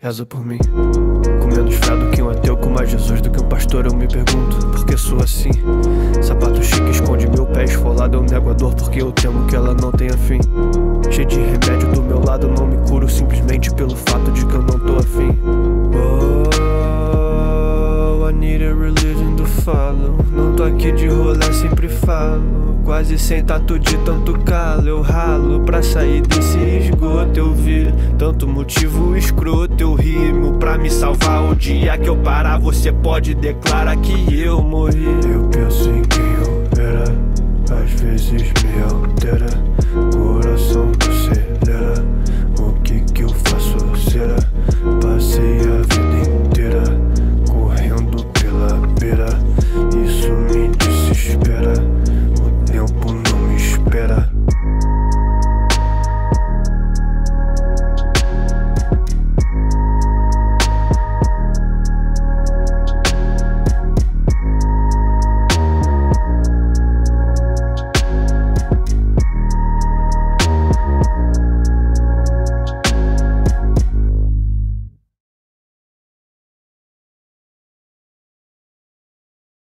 reza por mim. Com menos fé do que um ateu, com mais Jesus do que um pastor. Eu me pergunto, por que sou assim? Sapato chique esconde meu pé esfolado. Eu nego a dor porque eu temo que ela não tenha fim. Cheio de remédio do meu lado, eu não me curo simplesmente pelo fato de que eu não tô afim. Oh, I need a religion to follow. Não tô aqui de rolê, sempre falo. Quase sem tato de tanto calo. Eu ralo pra sair desse esgoto. Eu vi tanto motivo escroto. Eu rimo pra me salvar. O dia que eu parar, você pode declarar que eu morri. Eu penso em quem eu era, às vezes me altera.